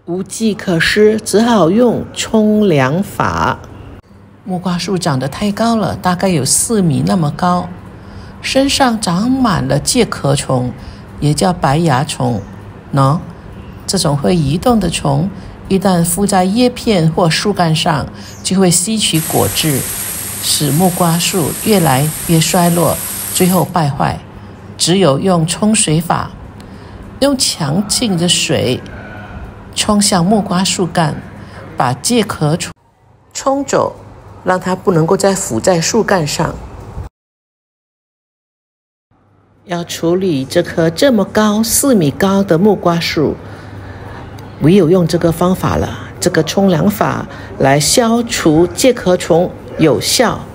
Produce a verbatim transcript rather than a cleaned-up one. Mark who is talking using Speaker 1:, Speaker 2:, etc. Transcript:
Speaker 1: 无计可施，只好用冲凉法。木瓜树长得太高了，大概有四米那么高，身上长满了介壳虫，也叫白蚜虫。喏，这种会移动的虫，一旦附在叶片或树干上，就会吸取果汁，使木瓜树越来越衰落，最后败坏。只有用冲水法，用强劲的水冲向木瓜树干，把介壳虫冲走，让它不能够再附在树干上。要处理这棵这么高四米高的木瓜树，唯有用这个方法了，这个冲凉法来消除介壳虫有效。